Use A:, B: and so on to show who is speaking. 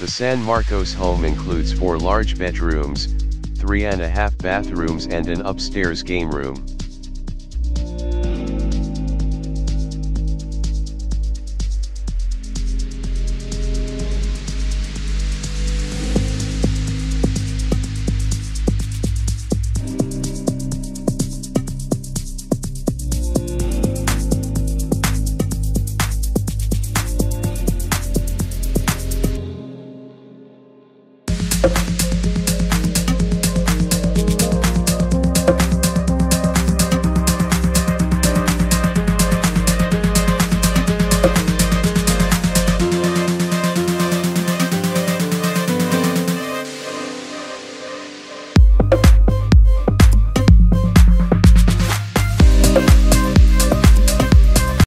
A: The San Marcos home includes 4 large bedrooms, 3.5 bathrooms and an upstairs game room.